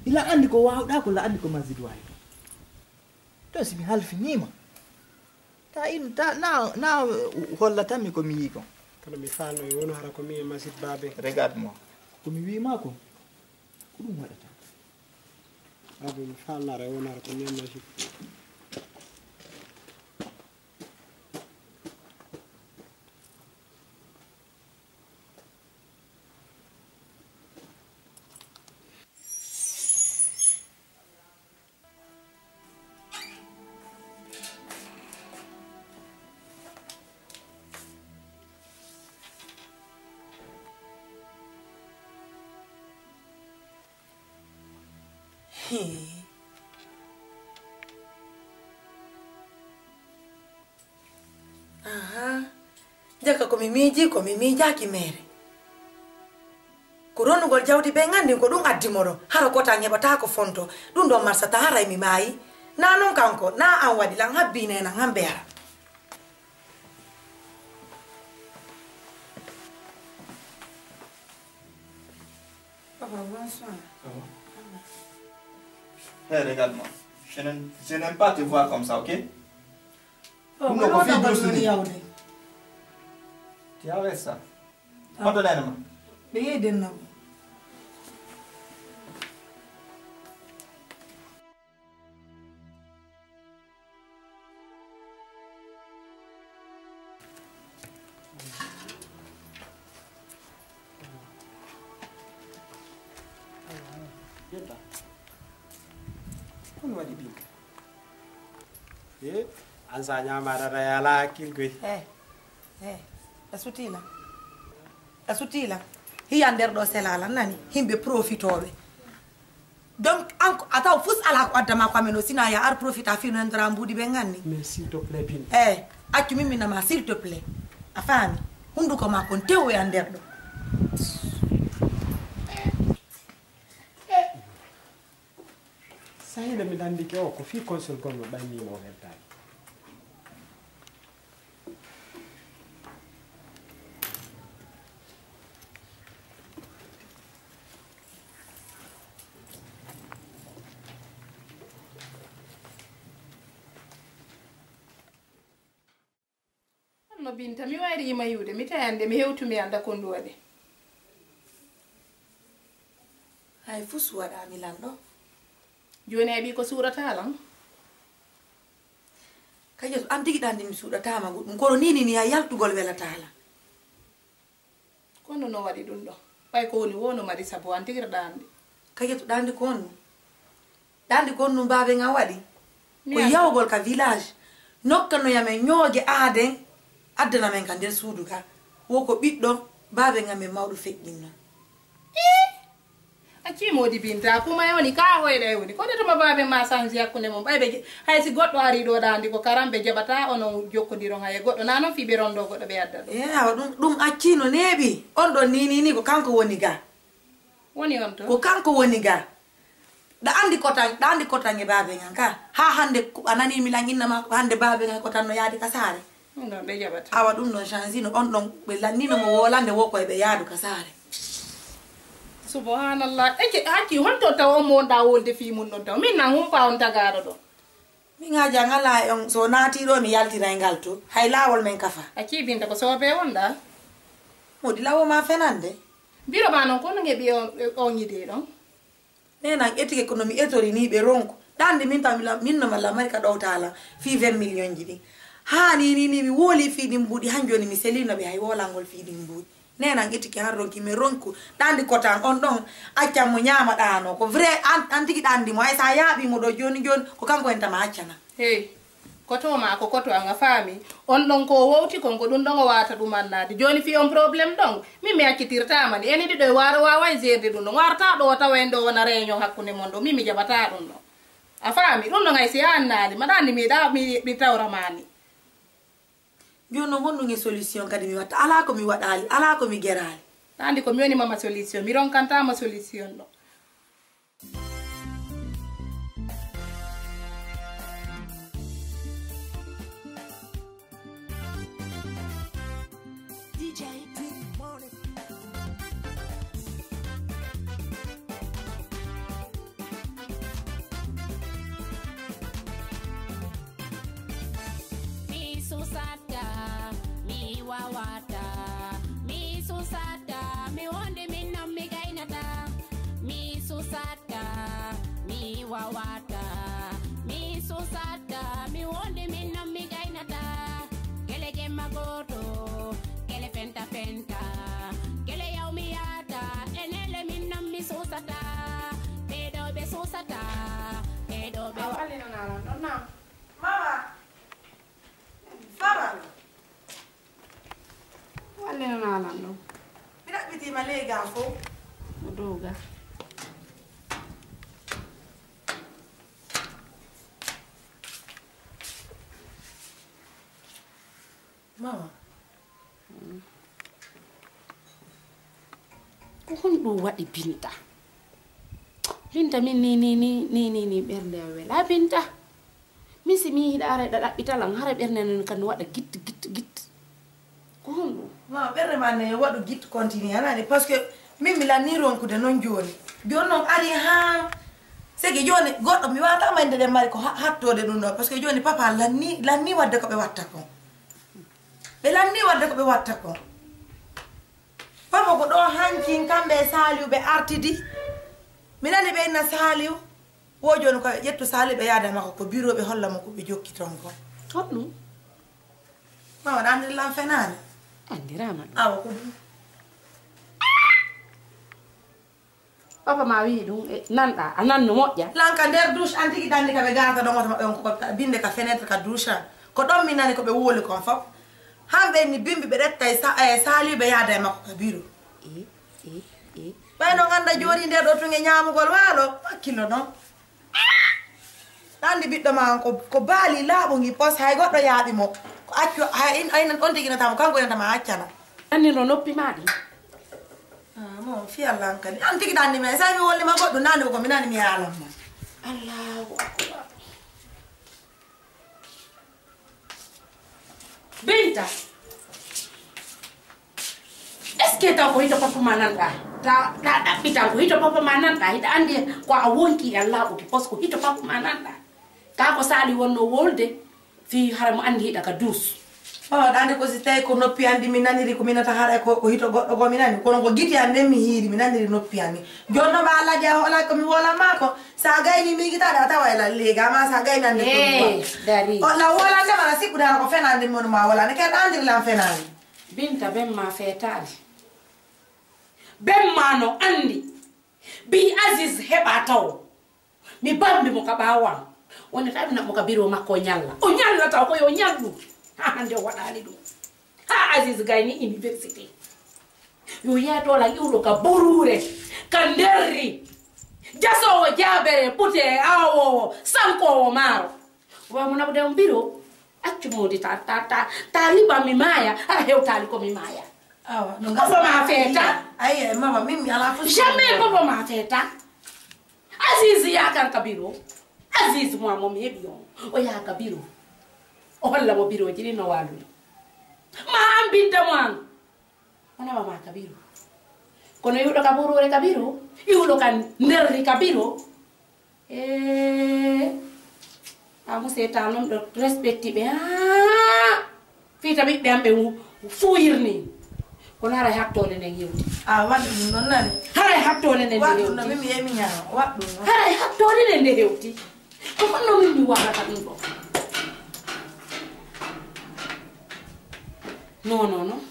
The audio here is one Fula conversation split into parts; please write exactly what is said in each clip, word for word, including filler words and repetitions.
ila andi ko wawɗa ko la andi ko masjid wawi to simi halfinima ta in ta na na hollatami ko mi yi ko kono mi falno e wono hara ko mi e masjid babe regarde moi ko mi wima ko ko ɗum waɗata babe mi falnara e wono hara ko mi e masjid Aha. Jaka ko mi miji ko mi mija ki mere. Kuronu gol jawdi be ngandi ko dum addi modo. Haro kota nyebata ko fonto. Dum do marsa ta haray mi mai. Na non kanko na an wadi lan habbi ne na ngambera. Papa, bonsoir. Hé, regarde-moi. Je n'aime, je n'aime pas te voir comme ça, ok? Oh, non, non, confie non, doucement. non, Tu arrêtes ça. Pardonnez-moi. Beye denna. Yetta. Kono waɗi ɗum. e an sa ñamadata yala hakkil koy Eh. Eh. Asutila. Asutila. Hiya nder do selala nani himbe profitobe. Donc anko ataw fus ala ko adama ko ameno sina ya ar profita fi no ndra mbudi be nganni. mais s'il te plaît bin Eh, accu mimi na ma s'il te plaît. Afami, hundu ko ma kon tewo ya nder do. sayile mi dandike o ko fi console gonno ɓaynimo o weltani no Binta mi wari yima yude mi tayande mi hewtumi anda ko ndu waɗi Hay fus wada mi lando. joni abi ko surata lan Kaje am tigi dandi mi suda tama gudum ko nini ni ya yaltugol welatala. kono no waɗi ɗum ɗo ɓay ko woni wono mari sabu an tigir ɗande Kaje to dandi kon. Dandi kon no babe nga wadi. Ko Mi an- yawgol ka village. Nokka no yame ñooge aaden addana men kan der suudu ka. Wo ko biddo babe nga men mawdu feƴƴinno. acci modi Binta kuma yoni ka hoyɗa woni ko detoma babe ma sanji hakkunde mum ɓayɓe haysi goɗɗo ari ɗo ɗandi ko karamɓe jaɓata onon jokkodiron haye goɗɗo na noon fiɓe rondo goɗɗo ɓe adda ɗo Yeah, dum dum accino nebi. On do ni ni ni ko kanko woni ga. woni on to Ko kanko woni ga. Da andi kotan, da andi kotan e babe nga ka. Ha hande ko anani mi langinna ma hande babe nga kotan no yaadi kasare. ɗum ɗon ɓe jaɓata Awa dum no change no on don be lannino mo wolande wo ko e be yaadu kasare. subhanallah eke hakki honto taw on mo wonɗa wolde fi mum ɗon taw min nan humpa on tagaɗo ɗo Mi ngaja ngala on so naati do mi yaltira e ngal to. Hay lawol men kafa. acci Binta ko sobe wonɗa Modi lawo ma fenande. biro ma noon kono ngeɓi on on yide ɗon Nena etike kono mi etori ni be ronko. Dande min tam min no mala mari ka dowtala fi vingt million jidi. Ha ni ni ni mi woli fi di mbudi hanjoni mi selino be hay wolangol fi di mbudi. Nena etike har ronki mi ronko. Dande kotan on don acca mo nyama dano ko vrai an antiki dandi mo ay sa yabi mo do joni joni ko kanko en tama accana. hey koto ma ko koto anga faami on ɗon ko wowti kon ko ɗum ɗon o wata ɗum annade joni fi on probléme ɗon min mi accitirtama ni eni ɗiɗo e wara wawa e gerde ɗum ɗon warata ɗo tawa en ɗo wona réunion hakkude mon ɗo min mi jaɓata ɗum ɗon a faami ɗum ɗon hay si annade maɗa andi miɗa mi tawramani Joni no honɗum e solution kadi mi watta ala ko mi waɗali ala ko mi gerali. andi ko mi woni mama solution mi ronkantama solution ɗo D J Big Money. wawata mi susata mi wonde min nam mi gainata mi susata mi wawata mi susata mi wonde min nam mi gainata gele gemma goto gele fenta fenta gele yawmiyata enele min nam mi susata bedo be susata bedo be wali na na na mama mama wali na na no mina biti malega fo mudoga mama ko honɗo waɗi Binta Binta min ni ni ni ni ni ni ɓernde wela Binta min si mi yiɗa ara ɗa ɗaɓɓitalan hara ɓernde nen kan waɗa git git git ko honɗo mama ɓerde ma ne waɗu git continue anani par ce que min mi lanni ronkude noon joni joni noon ari ha segi joni goɗɗo mi watama inde ɗen mari ko hattode ɗum ɗo par ce que joni papa lanni lanni wadde ko ɓe watta ko ɓe lanni wadde ko ɓe watta ko papa ko ɗo hancin kamɓe e Saliou ɓe artidi mi nani ɓe inna Saliou wo joni ko ƴettu Saliou ɓe yaada makko ko bureau ɓe holla mo ko ɓe jokki ton ko honɗum mama ɗa andiri lan fenani andirama ɗum awa ko ɗum papa ma wi ɗum e nanɗa a nanno moƴƴa lanka nder douche an tigui dandi ka ɓe gata ɗon oto maɓɓe on ko binde ka fenêtre ka douche an ko ɗon mi nani ko ɓe woli kon fof hamɓe ni bimbi ɓe ɗetta e Saliou ɓe yaada e makko ka bureau e e e ɓayno ganda jooɗi nder ɗo tunge ñamugol waalo hakkillo noon ɗandi ɓiɗɗo ma ko ko baali laaɓogi pos hay goɗɗo yaaɓi mo ko accu ayna on tiginatamo kanko inatama accana annino noppi maɗi mo fi allah an kadi an tigi ɗanni me sa mi wollima goɗɗo nani ko mi nani mi yaalanma allahu akbar Binta est ce que taw ko hito papa ma nanɗa ta ta ɗaɓɓitan ko hito papa ma nanɗa hiɗa andi ko a wonki e laaɓuki par ce que hito papa ma nanɗa ka ko Saliou wonno wolde fi hara mo andi hiɗa ka douce mama ɗa andi ko si tawi ko noppi andi mi naniri ko minata haɗa ko ko hito goɗɗo ko mi nani kono ko guiti an nden mi hiiri mi naniri noppi andi joni noon ma allah jaa hola komi wolama ko sa gayni migitaɗa a tawa e lallega ma sa gayni ande dari o la wolande mana sikkude hara ko fenande monu ma wolande kadi ɗa andiri lan fenani Binta ben ma fetari ben ma no andi bi Aziz heɓa taw mi bambi mo ka ɓawan woni taɓina mo ka biro makko o ñalla o ñalla taw koyo ñallu ha hande o waɗani ɗum ha Aziz gayni université yo yeyatola iwɗo ka borure ka nderri jasowo jabere ɓute awowo sankowo maaro wamo naɓude mo biro accu modi ta ta ta ta liba mi maya hara hewtali ko mi maya awa papa ma feta ayi mama min mi ala fo jamais papa ma feta Aziz yakar ka biro Aziz mo mo mi heɓi on o yaha ka biro o holla mo biro ji ɗi no wallude ma an Binta mo an o nawa ma ka biro kono iwɗo ka borore ka biro iwɗo ka nderri ka biro e a museta noon ɗo respecti ɓe ha fita ɓiɓɓe am ɓe fuyirni kono haray hattode nden yewti a waɗɗu ɗum noon nani haray hattode nden nde waɗɗum no yewti min mi yemi ñama waɗɗum noon haray hattode nden nde hewti ko honno min mi waɗata ɗum ɗo non non non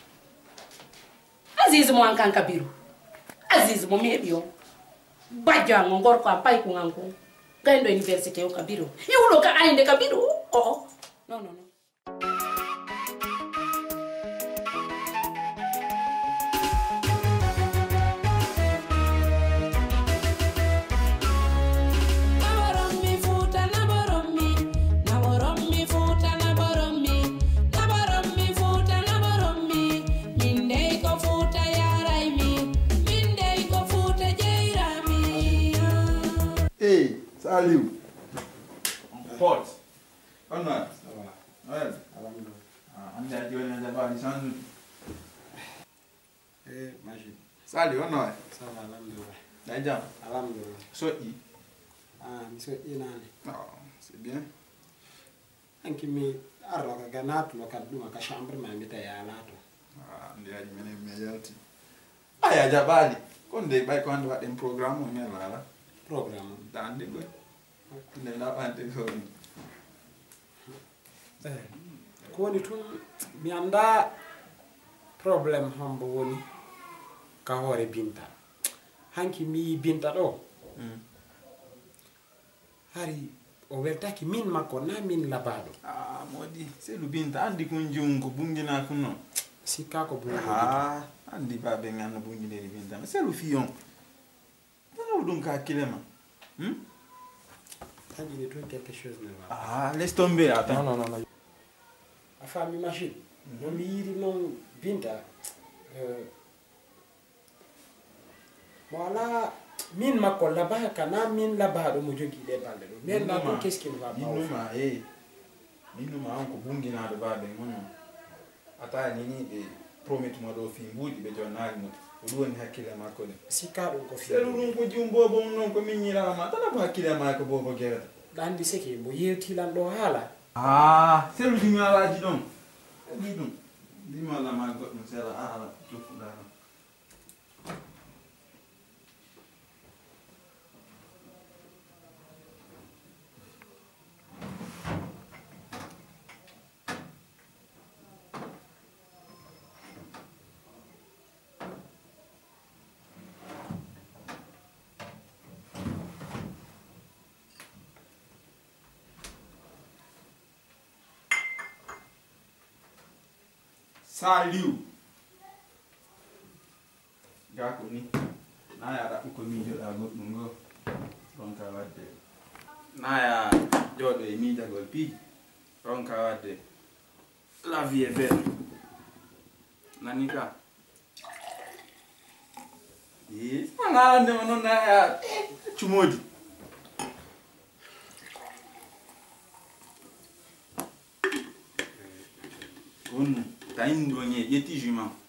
Aziz mo an kan kabiru Aziz mo mi heɓi on bajjo an o gorko an payko an ko gayno université o kabiru iwɗo ka ayde kabiru o o non non non Saliou. Hot. On va. Ça va. Ouais. Alhamdulillah. Ah, on a dit on a d'abord change. Eh, machine. Saliou, on va. Ça va, alhamdulillah. D'ailleurs, Alhamdulillah. so i. Ah, monsieur Inani. Ah, c'est bien. Anki mi arro ka ganat lo ka duma ka chambre ma mi ta ya lato ah ndi aji menen mi yalti aya jabali konde bay ko ande waden programme o mel wala programme dande go ne la bande ko eh ko woni tun mi anda problem hombo woni ka hore binta hanki mi binta do mm. hari o weltaki min makko na min labado ah modi c'est lu binta andi ko njungo bungina ko non sikka ko bu ah andi babe ngana bungine ni binta c'est lu fion dana dum ka kilema hmm hanki ni to quelque chose ne va ah laisse tomber attends non non non a fami machine no mi yiri non binta euh wala min makko laba kana min labado mo jogi de balde do men na ko qu'est-ce qu'il va pas minuma eh minuma on ko bungina do babe ngono ata ni ni be promet mo do fi mbudi be jonnali mo o woni hakkile makko de sikka do ko fi selu dum ko jumbo bo non ko min nyira ma tana ko hakkile ma ko bobo gerata dandi seke mo yewti lan do hala ah selu dum ala di don di dum di ma la ma ko no sela ala tufu da Saliu gako ni na ya da ko mi joda goddum go ronka wadde na ya jodo e mi jagol pi ronka wadde la vie est belle nanika eh na ne non na ya chumodi on ta ndo nye yeti juma